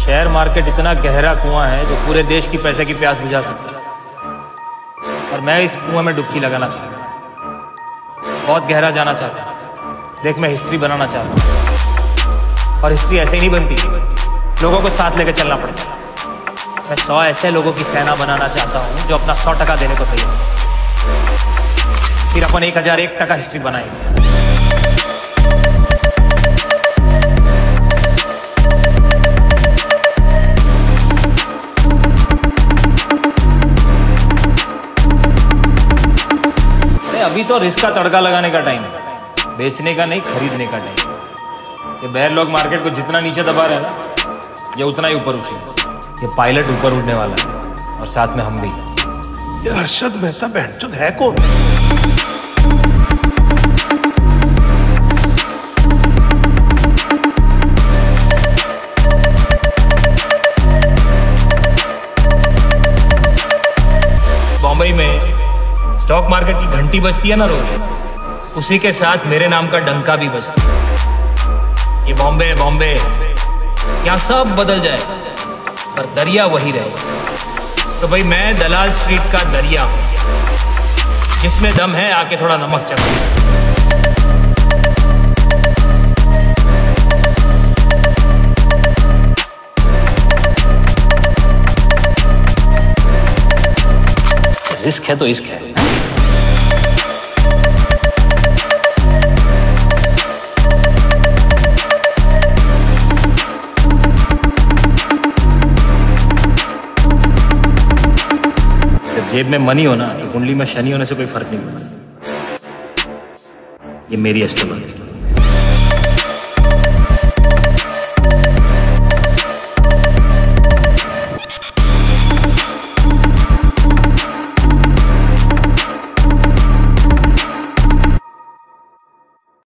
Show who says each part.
Speaker 1: Share market इतना गहरा कुआं है जो पूरे देश की पैसे की प्यास बुझा सकता है, और मैं इस कुआं में डुबकी लगाना चाहता हूँ। बहुत गहरा जाना चाहता हूँ। देख, मैं हिस्ट्री बनाना चाहता हूँ, और हिस्ट्री ऐसे ही नहीं बनती, लोगों को साथ लेकर चलना पड़ता है। मैं 100 ऐसे लोगों की सेना बनाना चाहता हूँ जो अपना 100% देने को तैयार है। फिर अपन 1001% हिस्ट्री बनाएंगे। अभी तो रिस्क का तड़का लगाने का टाइम है, बेचने का नहीं, खरीदने का टाइम। ये बेयर लोग मार्केट को जितना नीचे दबा रहे हैं ना, ये उतना ही ऊपर उठे। ये पायलट ऊपर उठने वाला है, और साथ में हम भी।
Speaker 2: ये अरशद मेहता बहनचोद है कौन?
Speaker 1: बॉम्बे में स्टॉक मार्केट की घंटी बजती है ना रोज, उसी के साथ मेरे नाम का डंका भी बजता है। ये बॉम्बे है, बॉम्बे। यहाँ सब बदल जाए पर दरिया वही रहे। तो भाई मैं दलाल स्ट्रीट का दरिया हूँ, जिसमें दम है आके थोड़ा नमक चखो। रिस्क है तो इश्क है। जब जेब में मनी हो ना, तो कुंडली में शनि होने से कोई फर्क नहीं पड़ता। ये मेरी एस्ट्रोलॉजी।